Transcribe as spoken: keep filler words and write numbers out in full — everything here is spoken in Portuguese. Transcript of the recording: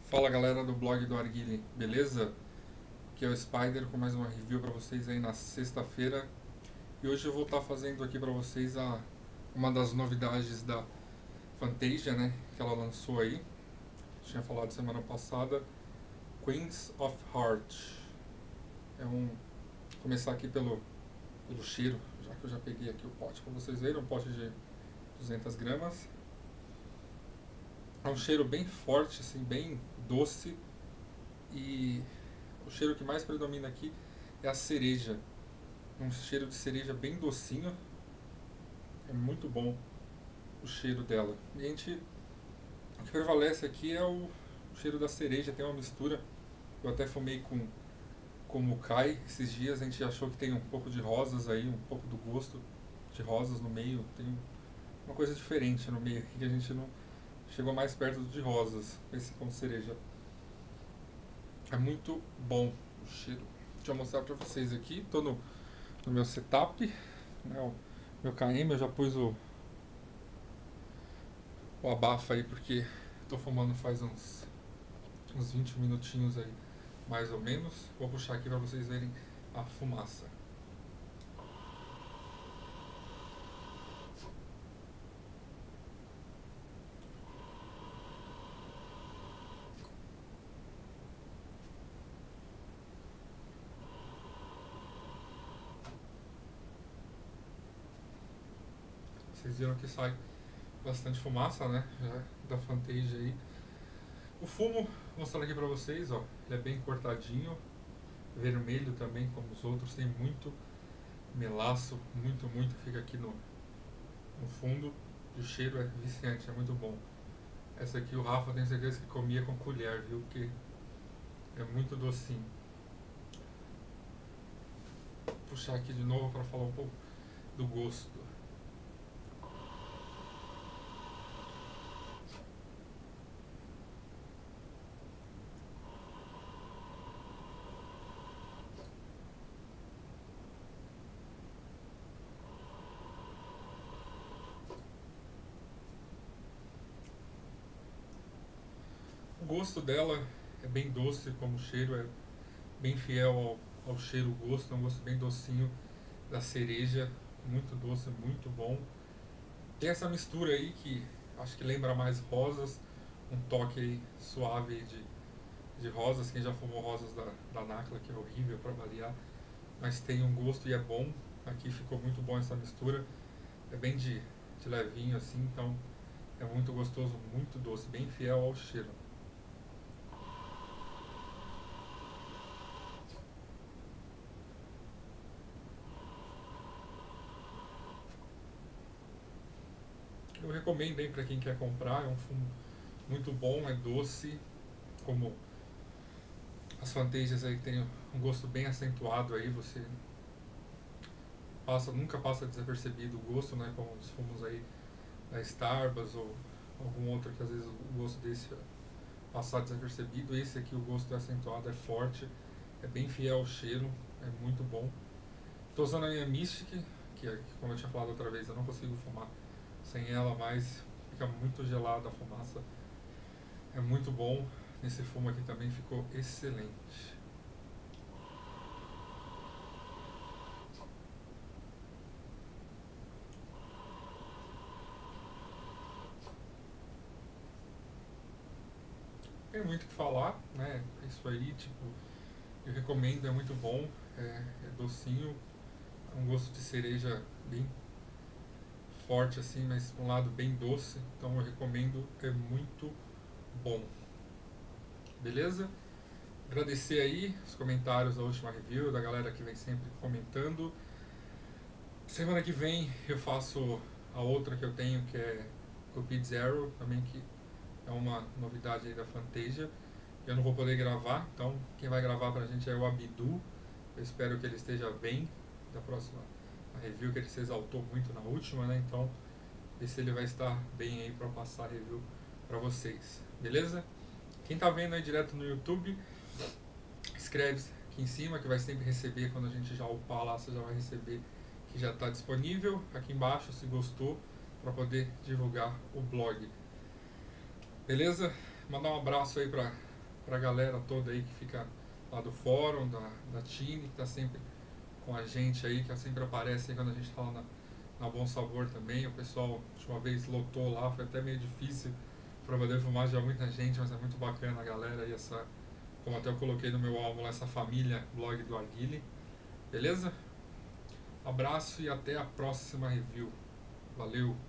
Fala galera do blog do Arguile, beleza? Aqui é o Spider com mais uma review para vocês aí na sexta-feira. E hoje eu vou estar fazendo aqui para vocês a, uma das novidades da Fantasia, né? Que ela lançou aí. Tinha falado semana passada, Queens of Heart. É um. Vou começar aqui pelo, pelo cheiro, já que eu já peguei aqui o pote para vocês verem, um pote de duzentas gramas. É um cheiro bem forte, assim, bem doce, e o cheiro que mais predomina aqui é a cereja. Um cheiro de cereja bem docinho, é muito bom o cheiro dela. E a gente, o que prevalece aqui é o cheiro da cereja, tem uma mistura. Eu até fumei com, com mucai esses dias, a gente achou que tem um pouco de rosas aí, um pouco do gosto de rosas no meio, tem uma coisa diferente no meio aqui que a gente não chegou mais perto de rosas, esse com cereja. É muito bom o cheiro. Deixa eu mostrar pra vocês aqui. Tô no, no meu setup, né, o meu K M. Eu já pus o, o abafa aí porque tô fumando faz uns, uns vinte minutinhos aí, mais ou menos. Vou puxar aqui pra vocês verem a fumaça. Vocês viram que sai bastante fumaça, né? Já da Fantasia aí. O fumo, vou mostrar aqui pra vocês, ó. Ele é bem cortadinho, vermelho também, como os outros. Tem muito melaço, muito, muito. Fica aqui no, no fundo. E o cheiro é viciante, é muito bom. Essa aqui o Rafa tem certeza que comia com colher, viu? Porque é muito docinho. Vou puxar aqui de novo para falar um pouco do gosto. O gosto dela é bem doce, como o cheiro é bem fiel ao, ao cheiro gosto, é um gosto bem docinho da cereja, muito doce, muito bom. Tem essa mistura aí que acho que lembra mais rosas, um toque aí suave aí de, de rosas. Quem já fumou rosas da, da Nacla, que é horrível para variar, mas tem um gosto e é bom. Aqui ficou muito bom essa mistura, é bem de, de levinho assim, então é muito gostoso, muito doce, bem fiel ao cheiro. Eu recomendo aí para quem quer comprar, é um fumo muito bom, é doce, como as Fantasias aí que tem um gosto bem acentuado aí, você passa, nunca passa desapercebido o gosto, né, como os fumos aí da Starbucks ou algum outro que às vezes o gosto desse passar desapercebido. Esse aqui o gosto é acentuado, é forte, é bem fiel ao cheiro, é muito bom. Estou usando a minha Mystic, que é, como eu tinha falado outra vez, eu não consigo fumar sem ela, mas fica muito gelada a fumaça, é muito bom. Nesse fumo aqui também ficou excelente. Tem muito o que falar, né? Isso aí, tipo, eu recomendo, é muito bom, é, é docinho, é um gosto de cereja bem forte assim, mas um lado bem doce, então eu recomendo, é muito bom. Beleza? Agradecer aí os comentários da última review, da galera que vem sempre comentando. Semana que vem eu faço a outra que eu tenho, que é Cupid Zero, também que é uma novidade aí da Fantasia. Eu não vou poder gravar, então quem vai gravar pra gente é o Abdu. Eu espero que ele esteja bem da próxima review, que ele se exaltou muito na última, né? Então, ver se ele vai estar bem aí para passar a review para vocês. Beleza? Quem tá vendo aí direto no YouTube, escreve aqui em cima que vai sempre receber, quando a gente já upar lá, você já vai receber que já está disponível. Aqui embaixo, se gostou, para poder divulgar o blog. Beleza? Mandar um abraço aí para pra galera toda aí que fica lá do fórum, da, da Tine, que tá sempre com a gente aí, que sempre aparece aí quando a gente tá lá na, na Bom Sabor também. O pessoal, de uma vez, lotou lá, foi até meio difícil pra poder filmar já muita gente, mas é muito bacana a galera e essa, como até eu coloquei no meu álbum, essa família blog do Arguile. Beleza? Abraço e até a próxima review. Valeu!